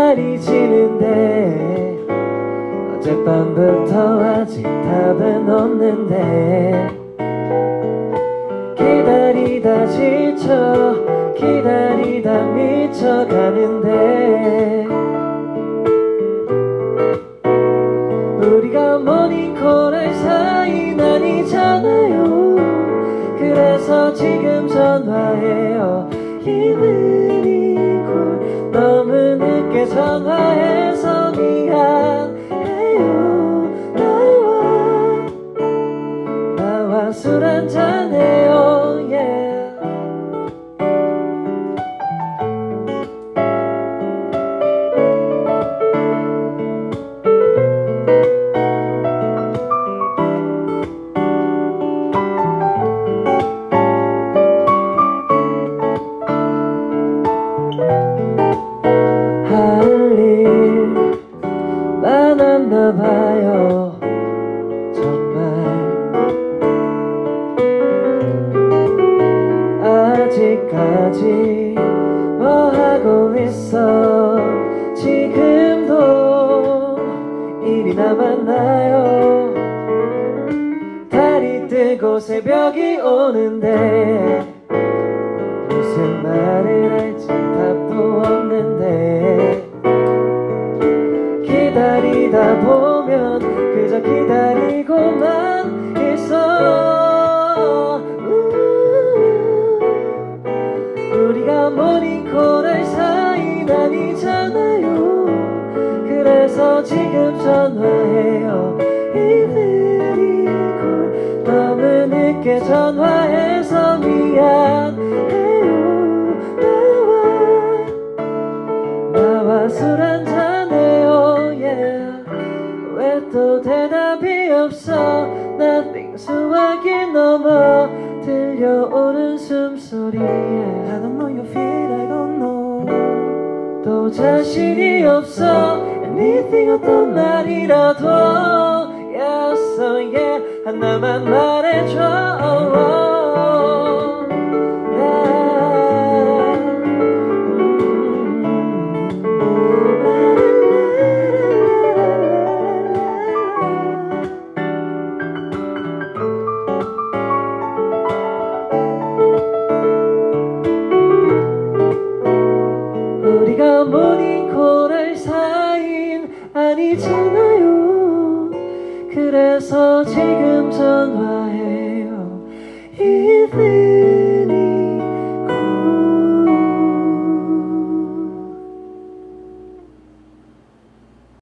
기다리지는데 어젯밤부터 아직 답은 없는데 기다리다 지쳐 기다리다 미쳐가는데 우리가 모닝콜할 사이는 아니잖아요. 그래서 지금 전화해요. 이브닝콜 너무 늦게 전화해서 미안해요. 나와 술 한잔해요. yeah. 봐요. 정말 아직까지 뭐 하고 있어. 지금도 일이 남았나요. 달이 뜨고 새벽이 오는데 무슨 말을 할지 답도 없는데 기다리다 보면 그저 기다리고만 있어. 우리가 모닝콜할 사이는 아니잖아요. 그래서 지금 전화해요. 이브닝콜 너무 늦게 전화해서 미안해요. 나와 술 한잔해요. 왜 또 대답이 없어. Nothing 수화기 넘어 들려오는 숨소리. I don't know you feel, I don't know. 또 자신이 없어. Anything 어떤 말이라도 Yes, oh yeah. 하나만 말해줘. 우리가 모닝콜할 사이는 아니잖아요. 그래서 지금 전화해요.